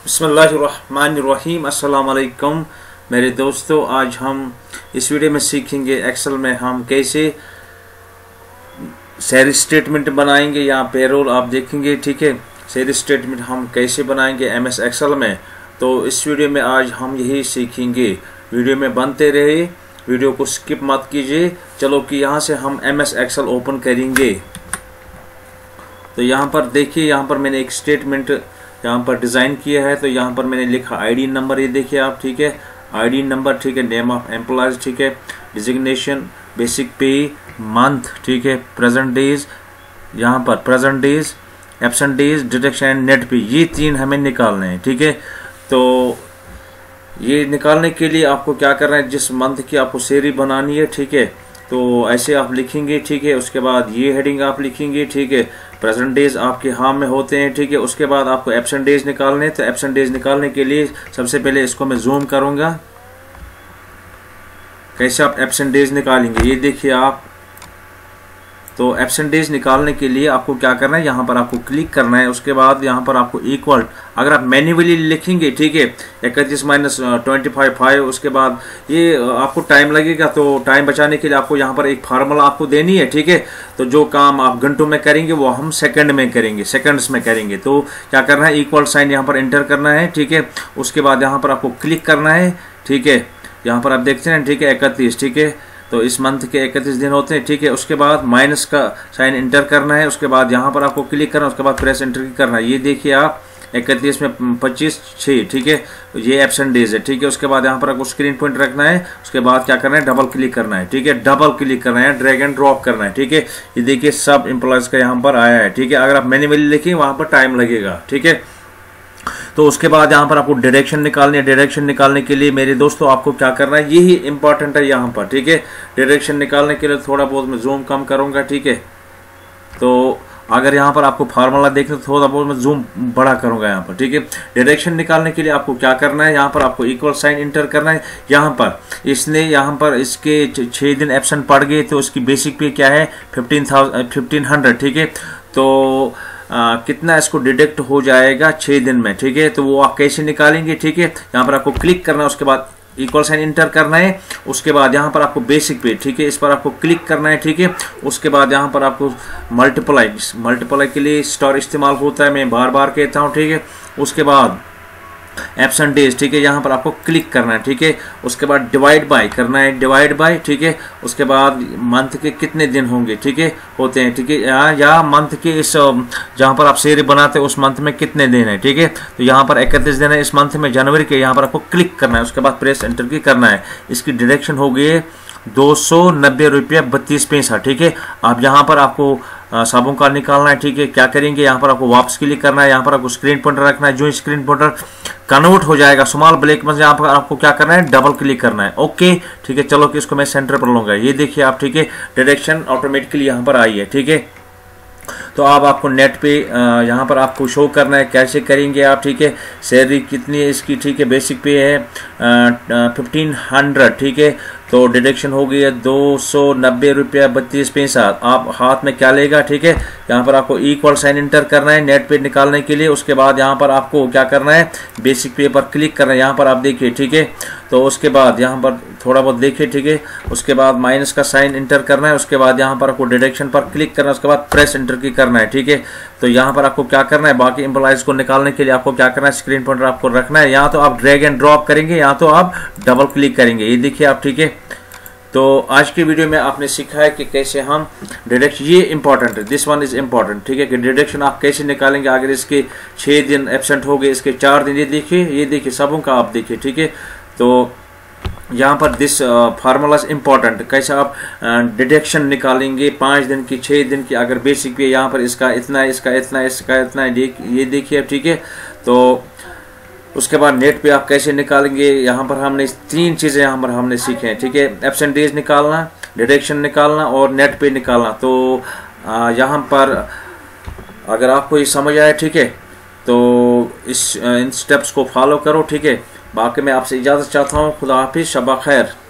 बिस्मिल्लाहिर्रहमानिर्रहीम। अस्सलाम वालेकुम मेरे दोस्तों, आज हम इस वीडियो में सीखेंगे एक्सेल में हम कैसे सैलरी स्टेटमेंट बनाएंगे या पेरोल आप देखेंगे। ठीक है, सैलरी स्टेटमेंट हम कैसे बनाएंगे एमएस एक्सेल में। तो इस वीडियो में आज हम यही सीखेंगे। वीडियो में बनते रहे, वीडियो को स्किप मत कीजिए। चलो कि यहाँ से हम एमएस एक्सेल ओपन करेंगे। तो यहाँ पर देखिए, यहाँ पर मैंने एक स्टेटमेंट यहाँ पर डिज़ाइन किया है। तो यहाँ पर मैंने लिखा आईडी नंबर, ये देखिए आप। ठीक है, आईडी नंबर, ठीक है, नेम ऑफ एम्प्लॉयज, ठीक है, डिजिग्नेशन, बेसिक पे, मंथ, ठीक है, प्रेजेंट डेज, यहाँ पर present days, absent days, deduction and net pay, ये तीन हमें निकालने हैं। ठीक है, तो ये निकालने के लिए आपको क्या करना है, जिस मंथ की आपको सैलरी बनानी है, ठीक है, तो ऐसे आप लिखेंगे। ठीक है, उसके बाद ये हेडिंग आप लिखेंगे। ठीक है, प्रेजेंट डेज आपके हाँ में होते हैं। ठीक है, उसके बाद आपको एब्सेंट डेज निकालने। तो एब्सेंट डेज निकालने के लिए सबसे पहले इसको मैं जूम करूंगा। कैसे आप एब्सेंट डेज निकालेंगे, ये देखिए आप। तो एब्सेंट डेज निकालने के लिए आपको क्या करना है, यहाँ पर आपको क्लिक करना है। उसके बाद यहाँ पर आपको इक्वल, अगर आप मैन्युअली लिखेंगे, ठीक है, 31 माइनस 25, उसके बाद ये आपको टाइम लगेगा। तो टाइम बचाने के लिए आपको यहाँ पर एक फार्मूला आपको देनी है। ठीक है, तो जो काम आप घंटों में करेंगे वो हम सेकंड में करेंगे, सेकंड्स में करेंगे। तो क्या करना है, इक्वल साइन यहाँ पर एंटर करना है। ठीक है, उसके बाद यहाँ पर आपको क्लिक करना है। ठीक है, यहाँ पर आप देखते हैं, ठीक है, 31, ठीक है, तो इस मंथ के 31 दिन होते हैं। ठीक है, उसके बाद माइनस का साइन एंटर करना है। उसके बाद यहाँ पर आपको क्लिक करना है, उसके बाद प्रेस एंटर करना है। ये देखिए आप, 31 में 25, 6, ठीक है, ये एब्सेंट डेज है। ठीक है, उसके बाद यहाँ पर आपको स्क्रीन पॉइंट रखना है। उसके बाद क्या करना है, डबल क्लिक करना है। ठीक है, डबल क्लिक करना है, ड्रैग एंड ड्रॉप करना है। ठीक है, ये देखिए सब एम्प्लॉयज का यहाँ पर आया है। ठीक है, अगर आप मैन्युअली लिखेंगे वहाँ पर टाइम लगेगा। ठीक है, तो उसके बाद यहाँ पर आपको डायरेक्शन निकालनी है। डायरेक्शन निकालने के लिए मेरे दोस्तों आपको क्या करना है, यही इंपॉर्टेंट है यहाँ पर। ठीक है, डायरेक्शन निकालने के लिए थोड़ा बहुत मैं जूम कम करूँगा। ठीक है, तो अगर यहाँ पर आपको फार्मूला देखना तो थोड़ा बहुत मैं जूम बड़ा करूँगा यहाँ पर। ठीक है, डायरेक्शन निकालने के लिए आपको क्या करना है, यहाँ पर आपको इक्वल साइन इंटर करना है। यहाँ पर इसने यहाँ पर इसके 6 दिन एब्सेंट पड़ गए, तो उसकी बेसिक पे क्या है 1500। ठीक है, तो कितना इसको डिडक्ट हो जाएगा 6 दिन में। ठीक है, तो वो आप कैसे निकालेंगे। ठीक है, यहाँ पर आपको क्लिक करना है, उसके बाद इक्वल साइन इंटर करना है। उसके बाद यहाँ पर आपको बेसिक पे, ठीक है, इस पर आपको क्लिक करना है। ठीक है, उसके बाद यहाँ पर आपको मल्टीप्लाई के लिए स्टार इस्तेमाल होता है, मैं बार बार कहता हूँ। ठीक है, उसके बाद एब्सेंट डेज, ठीक है, यहाँ पर आपको क्लिक करना है। ठीक है, उसके बाद डिवाइड बाय करना है, डिवाइड बाय। ठीक है, उसके बाद मंथ के कितने दिन होंगे, ठीक है, होते हैं। ठीक है, या मंथ के इस जहाँ पर आप सैलरी बनाते हैं उस मंथ में कितने दिन है। ठीक है, तो यहाँ पर 31 दिन है इस मंथ में, जनवरी के। यहाँ पर आपको क्लिक करना है, उसके बाद प्रेस एंटर की करना है। इसकी डायरेक्शन हो गई है 290 रुपया 32 पैसा। ठीक है, अब यहाँ पर आपको सबों का निकालना है। ठीक है, क्या करेंगे, यहाँ पर आपको वापस क्लिक करना है। यहाँ पर आपको स्क्रीन पॉइंटर रखना है। जो स्क्रीन पॉइंटर कन्वर्ट हो जाएगा स्मॉल ब्लैक में, यहाँ पर आपको क्या करना है, डबल क्लिक करना है। ओके, ठीक है, चलो कि इसको मैं सेंटर पर लूंगा। ये देखिए आप, ठीक है, डायरेक्शन ऑटोमेटिकली यहाँ पर आई है। ठीक है, तो अब आपको नेट पे यहाँ पर आपको शो करना है, कैसे करेंगे आप। ठीक है, सैलरी कितनी है इसकी, ठीक है, बेसिक पे है 1500। ठीक है, तो डिडक्शन हो गई है 290 रुपया 32 पैसा। आप हाथ में क्या लेगा, ठीक है, यहाँ पर आपको इक्वल साइन इंटर करना है नेट पे निकालने के लिए। उसके बाद यहाँ पर आपको क्या करना है, बेसिक पे पर क्लिक करना है। यहाँ पर आप देखिए, ठीक है, तो उसके बाद यहाँ पर थोड़ा बहुत देखिए, ठीक है, उसके बाद माइनस का साइन इंटर करना है। उसके बाद यहाँ पर आपको डिडक्शन पर क्लिक करना है, उसके बाद प्रेस इंटर की करना है। ठीक है, तो यहाँ पर आपको क्या करना है, बाकी एम्प्लॉयज को निकालने के लिए आपको क्या करना है, स्क्रीन पॉइंटर आपको रखना है। यहाँ तो आप ड्रैग एंड ड्रॉप करेंगे, यहाँ तो आप डबल क्लिक करेंगे। ये देखिए आप, ठीक है। तो आज की वीडियो में आपने सीखा है कि कैसे हम डिडक्शन, ये इंपॉर्टेंट है, दिस वन इज इंपॉर्टेंट। ठीक है, कि डिडक्शन आप कैसे निकालेंगे। अगर इसके 6 दिन एब्सेंट हो गए, इसके 4 दिन, ये देखिए सबों का आप देखिए। ठीक है, तो यहाँ पर दिस फार्मूला इंपॉर्टेंट, कैसे आप डिडक्शन निकालेंगे 5 दिन की, 6 दिन की। अगर बेसिक पे यहाँ पर इसका इतना है, इसका इतना है, इसका इतना है, ये देखिए। ठीक है, तो उसके बाद नेट पे आप कैसे निकालेंगे, यहाँ पर हमने 3 चीज़ें यहाँ पर हमने सीखे हैं। ठीक है, एब्सेंट डेज निकालना, डिडक्शन निकालना और नेट पे निकालना। तो यहाँ पर अगर आपको ये समझ आया, ठीक है, तो इन स्टेप्स को फॉलो करो। ठीक है, बाकी मैं आपसे इजाज़त चाहता हूँ। खुदा हाफिज़, शबा खैर।